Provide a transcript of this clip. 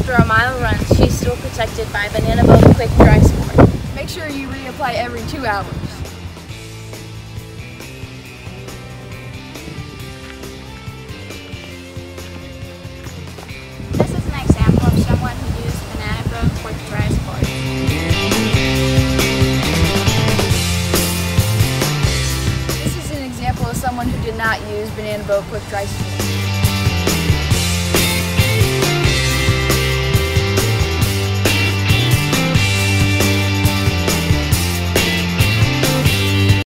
After a mile run, she's still protected by Banana Boat Quick Dry Sport. Make sure you reapply every 2 hours. This is an example of someone who used Banana Boat Quick Dry Sport. This is an example of someone who did not use Banana Boat Quick Dry Sport.